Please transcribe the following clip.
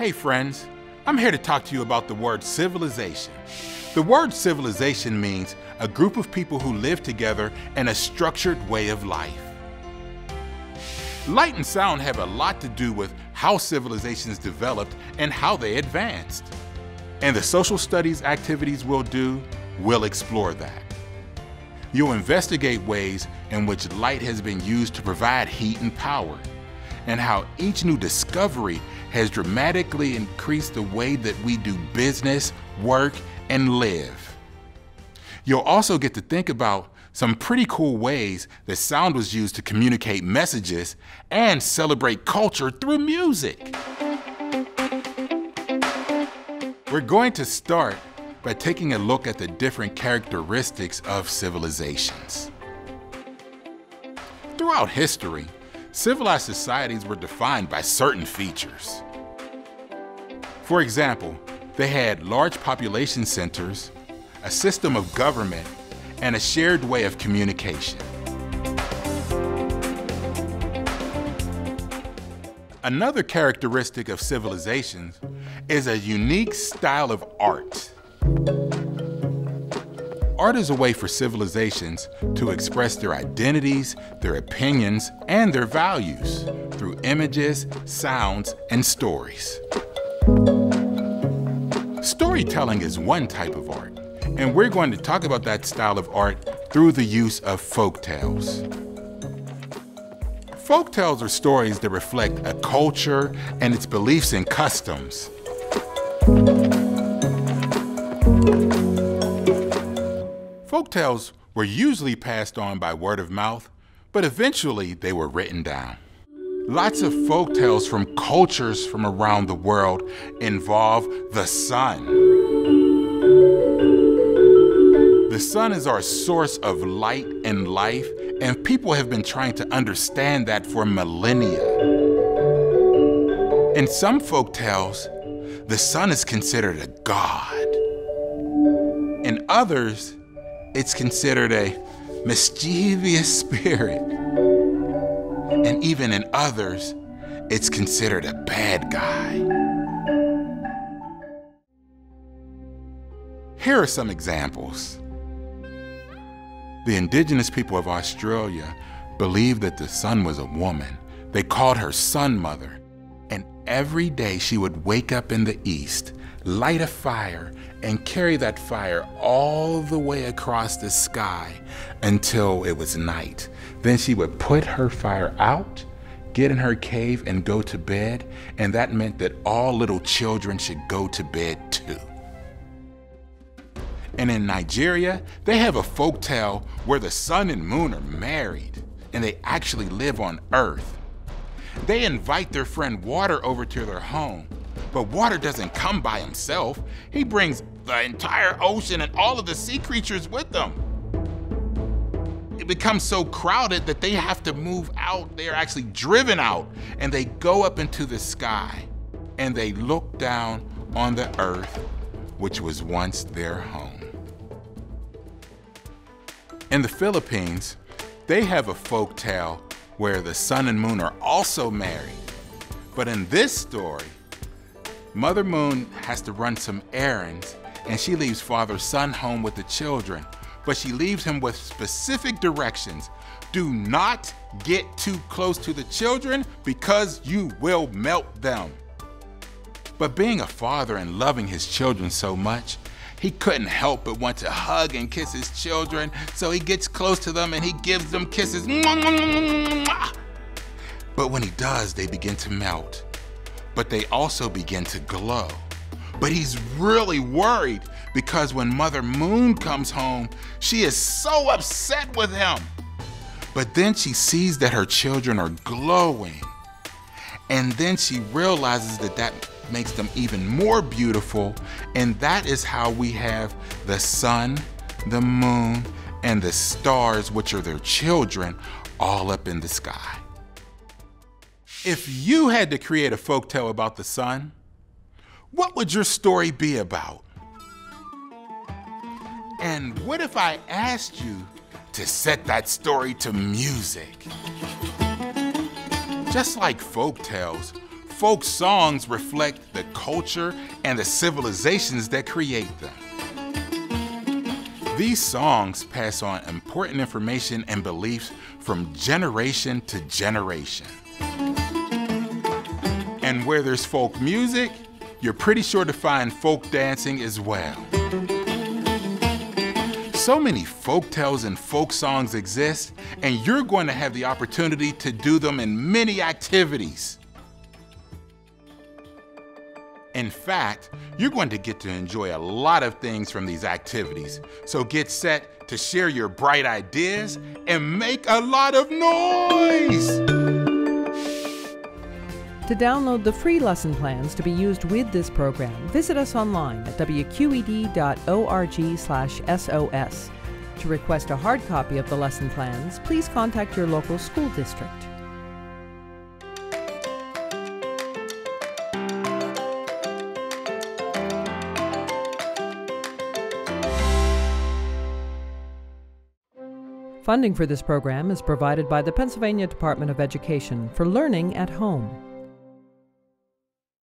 Hey friends, I'm here to talk to you about the word civilization. The word civilization means a group of people who live together in a structured way of life. Light and sound have a lot to do with how civilizations developed and how they advanced. And the social studies activities we'll do will explore that. You'll investigate ways in which light has been used to provide heat and power, and how each new discovery has dramatically increased the way that we do business, work, and live. You'll also get to think about some pretty cool ways that sound was used to communicate messages and celebrate culture through music. We're going to start by taking a look at the different characteristics of civilizations. Throughout history, civilized societies were defined by certain features. For example, they had large population centers, a system of government, and a shared way of communication. Another characteristic of civilizations is a unique style of art. Art is a way for civilizations to express their identities, their opinions, and their values through images, sounds, and stories. Storytelling is one type of art, and we're going to talk about that style of art through the use of folktales. Folktales are stories that reflect a culture and its beliefs and customs. Folktales were usually passed on by word of mouth, but eventually they were written down. Lots of folktales from cultures from around the world involve the sun. The sun is our source of light and life, and people have been trying to understand that for millennia. In some folktales, the sun is considered a god. In others, it's considered a mischievous spirit. And even in others, it's considered a bad guy. Here are some examples. The indigenous people of Australia believed that the sun was a woman. They called her Sun Mother. And every day she would wake up in the east, light a fire, and carry that fire all the way across the sky until it was night. Then she would put her fire out, get in her cave, and go to bed, and that meant that all little children should go to bed too. And in Nigeria, they have a folktale where the sun and moon are married, and they actually live on Earth. They invite their friend Water over to their home, but Water doesn't come by himself. He brings the entire ocean and all of the sea creatures with them. It becomes so crowded that they have to move out. They are actually driven out, and they go up into the sky, and they look down on the earth, which was once their home. In the Philippines, they have a folktale where the sun and moon are also married. But in this story, Mother Moon has to run some errands, and she leaves Father Sun home with the children, but she leaves him with specific directions. Do not get too close to the children because you will melt them. But being a father and loving his children so much, he couldn't help but want to hug and kiss his children, so he gets close to them and he gives them kisses. But when he does, they begin to melt. But they also begin to glow. But he's really worried because when Mother Moon comes home, she is so upset with him. But then she sees that her children are glowing. And then she realizes that that makes them even more beautiful. And that is how we have the sun, the moon, and the stars, which are their children, all up in the sky. If you had to create a folktale about the sun, what would your story be about? And what if I asked you to set that story to music? Just like folktales, Folk songs reflect the culture and the civilizations that create them. These songs pass on important information and beliefs from generation to generation. And where there's folk music, you're pretty sure to find folk dancing as well. So many folk tales and folk songs exist, and you're going to have the opportunity to do them in many activities. In fact, you're going to get to enjoy a lot of things from these activities. So get set to share your bright ideas and make a lot of noise! To download the free lesson plans to be used with this program, visit us online at wqed.org/SOS. To request a hard copy of the lesson plans, please contact your local school district. Funding for this program is provided by the Pennsylvania Department of Education for Learning at Home.